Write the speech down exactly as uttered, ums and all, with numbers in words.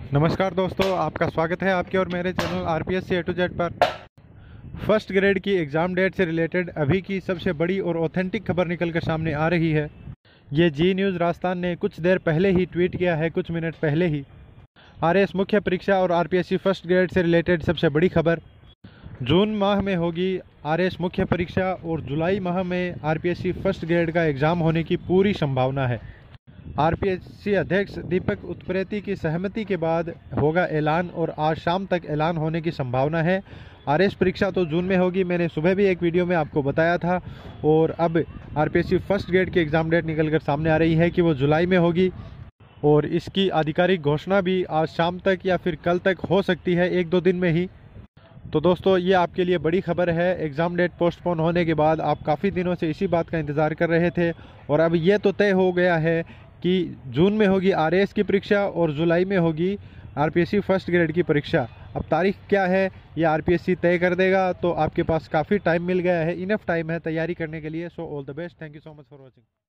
नमस्कार दोस्तों, आपका स्वागत है आपके और मेरे चैनल आरपीएस से ए टू जेड पर। फर्स्ट ग्रेड की एग्ज़ाम डेट से रिलेटेड अभी की सबसे बड़ी और ऑथेंटिक खबर निकल कर सामने आ रही है। ये जी न्यूज़ राजस्थान ने कुछ देर पहले ही ट्वीट किया है, कुछ मिनट पहले ही। आरएएस मुख्य परीक्षा और आरपीएससी फर्स्ट ग्रेड से रिलेटेड सबसे बड़ी खबर। जून माह में होगी आरएएस मुख्य परीक्षा और जुलाई माह में आरपीएससी फर्स्ट ग्रेड का एग्ज़ाम होने की पूरी संभावना है। आरपीएससी अध्यक्ष दीपक उत्परेती की सहमति के बाद होगा ऐलान और आज शाम तक ऐलान होने की संभावना है। आरएएस परीक्षा तो जून में होगी, मैंने सुबह भी एक वीडियो में आपको बताया था, और अब आरपीएससी फर्स्ट ग्रेड की एग्ज़ाम डेट निकल कर सामने आ रही है कि वो जुलाई में होगी, और इसकी आधिकारिक घोषणा भी आज शाम तक या फिर कल तक हो सकती है, एक दो दिन में ही। तो दोस्तों, ये आपके लिए बड़ी खबर है। एग्ज़ाम डेट पोस्टपोन होने के बाद आप काफ़ी दिनों से इसी बात का इंतज़ार कर रहे थे, और अब ये तो तय हो गया है कि जून में होगी आरएएस की परीक्षा और जुलाई में होगी आरपीएससी फर्स्ट ग्रेड की परीक्षा। अब तारीख क्या है ये आरपीएससी तय कर देगा, तो आपके पास काफ़ी टाइम मिल गया है, इनफ टाइम है तैयारी करने के लिए। So all the best, thank you so much for watching.